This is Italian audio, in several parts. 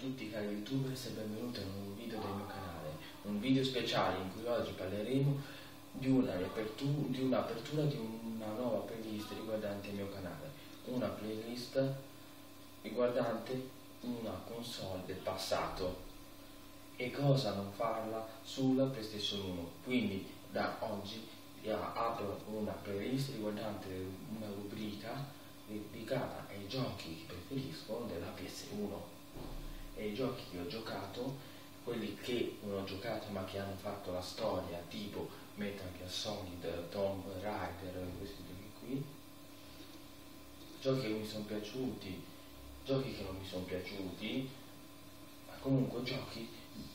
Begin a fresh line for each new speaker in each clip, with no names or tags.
tutti cari youtubers e benvenuti a un nuovo video del mio canale, un video speciale in cui oggi parleremo di un'apertura di una nuova playlist riguardante il mio canale, una playlist riguardante una console del passato e cosa non farla sulla PlayStation 1. Quindi da oggi apro una playlist riguardante una rubrica dedicata ai giochi che preferisco della PS1 e i giochi che ho giocato, quelli che non ho giocato ma che hanno fatto la storia, tipo Metal Gear Solid, Tomb Raider, questi giochi qui, giochi che mi sono piaciuti, giochi che non mi sono piaciuti, ma comunque giochi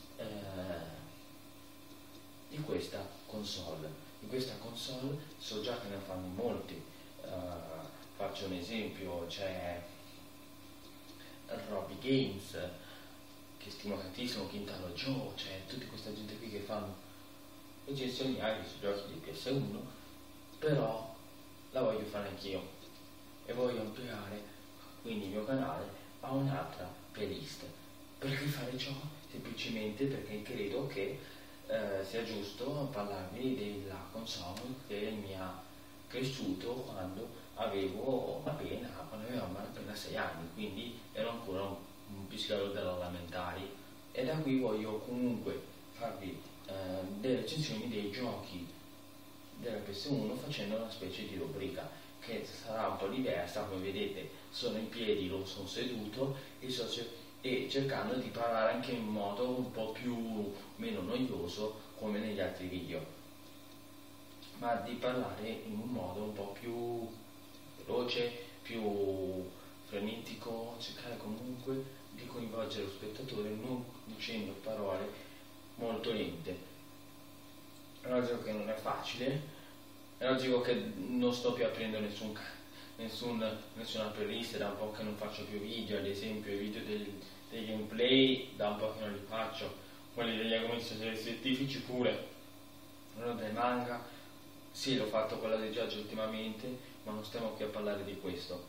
di questa console. Di questa console so già che ne fanno molti. Faccio un esempio, c'è Robbie Games, che stimo tantissimo, Quintano Joe, c'è tutta questa gente qui che fanno recensioni anche sui giochi di PS1, però la voglio fare anch'io e voglio ampliare quindi il mio canale a un'altra playlist. Perché fare ciò? Semplicemente perché credo che sia giusto parlarvi della console che mi ha cresciuto quando avevamo appena 6 anni, quindi ero ancora un pisciatore delle elementari, e da qui voglio comunque farvi delle recensioni dei giochi della PS1 facendo una specie di rubrica che sarà un po' diversa. Come vedete sono in piedi, lo sono seduto e cercando di parlare anche in modo un po' meno noioso come negli altri video, ma di parlare in un modo un po' più veloce, più frenetico, cercare comunque di coinvolgere lo spettatore non dicendo parole molto lente. È logico che non è facile, è logico che non sto più aprendo nessuna playlist, da un po' che non faccio più video, ad esempio i video dei gameplay da un po' che non li faccio, quelli degli argomenti scientifici pure, quello dei manga, sì, l'ho fatto quella dei Judge ultimamente, ma non stiamo qui a parlare di questo.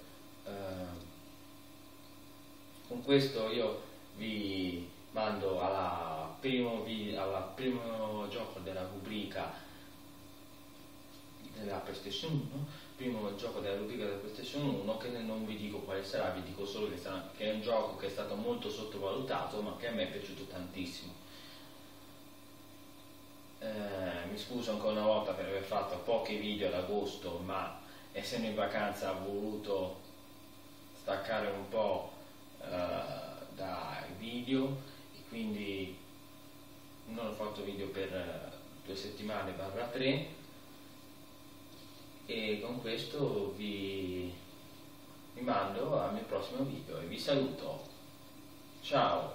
Con questo io vi mando al primo gioco della rubrica della PlayStation 1, primo gioco della rubrica della PlayStation 1, che non vi dico quale sarà, vi dico solo che è un gioco che è stato molto sottovalutato ma che a me è piaciuto tantissimo. Mi scuso ancora una volta per aver fatto pochi video ad agosto, ma essendo in vacanza ho voluto staccare un po' dai video e quindi non ho fatto video per 2 settimane barra 3, e con questo vi mando al mio prossimo video e vi saluto. Ciao!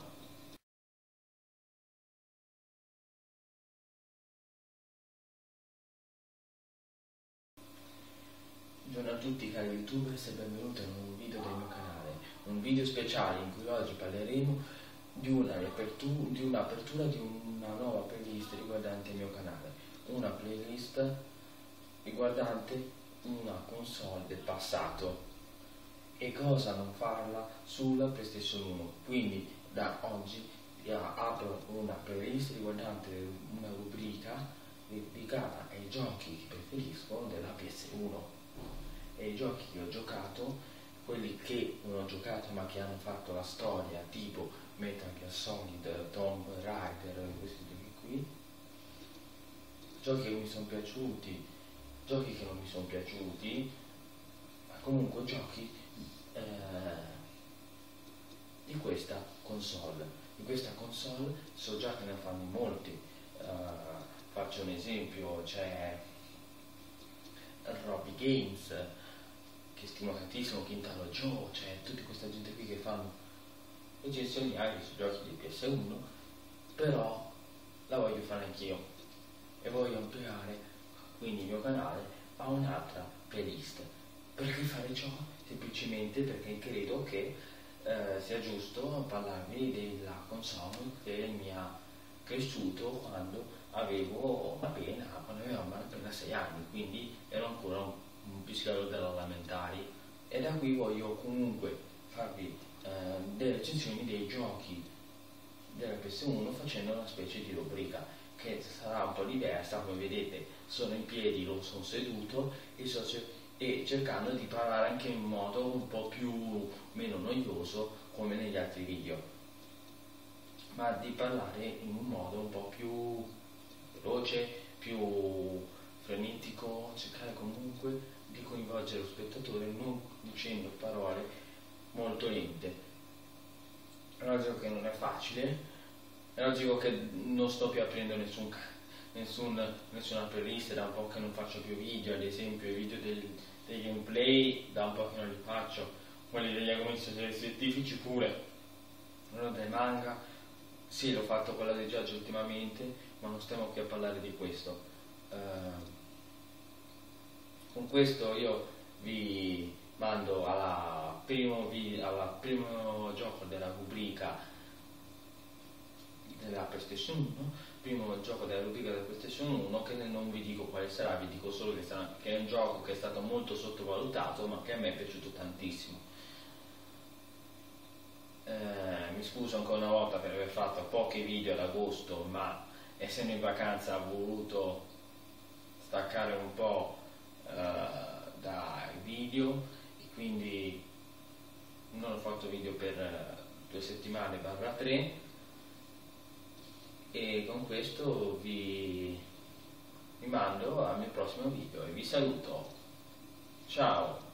Buongiorno a tutti cari youtubers e benvenuti a un nuovo video del mio canale, un video speciale in cui oggi parleremo di un'apertura di una nuova playlist riguardante il mio canale, una playlist riguardante una console del passato e cosa non farla sulla PlayStation 1. Quindi da oggi apro una playlist riguardante una rubrica dedicata ai giochi che preferisco della PS1 e i giochi che ho giocato, quelli che non ho giocato ma che hanno fatto la storia, tipo Metal Gear Solid, Tomb Raider, questi giochi qui, giochi che mi sono piaciuti, giochi che non mi sono piaciuti, ma comunque giochi di questa console. Di questa console so già che ne fanno molti. Faccio un esempio, c'è Robbie Games, che stimo tantissimo, Quintano Joe, c'è tutta questa gente qui che fanno recensioni anche sui giochi di PS1, però la voglio fare anch'io e voglio ampliare quindi il mio canale a un'altra playlist. Perché fare ciò? Semplicemente perché credo che sia giusto parlarvi della console che mi ha cresciuto quando avevamo appena 6 anni, quindi ero ancora un pisciatore delle elementari, e da qui voglio comunque farvi delle recensioni dei giochi della PS1 facendo una specie di rubrica che sarà un po' diversa. Come vedete sono in piedi, lo sono seduto e cercando di parlare anche in modo un po' più meno noioso come negli altri video, ma di parlare in un modo un po' più veloce, più frenetico, cercare comunque di coinvolgere lo spettatore non dicendo parole molto lente. È logico che non è facile, è logico che non sto più aprendo nessuna playlist, da un po' che non faccio più video. Ad esempio i video dei gameplay da un po' che non li faccio, quelli degli agonisti scientifici pure, quello dei manga, sì, l'ho fatto quella dei Judge ultimamente, ma non stiamo qui a parlare di questo. Con questo io vi mando al primo gioco della rubrica della PlayStation 1, primo gioco della rubrica della PlayStation 1, che non vi dico quale sarà, vi dico solo che è un gioco che è stato molto sottovalutato, ma che a me è piaciuto tantissimo. Mi scuso ancora una volta per aver fatto pochi video ad agosto, ma essendo in vacanza ho voluto staccare un po' dai video e quindi non ho fatto video per 2 settimane barra 3, e con questo vi mando al mio prossimo video e vi saluto. Ciao!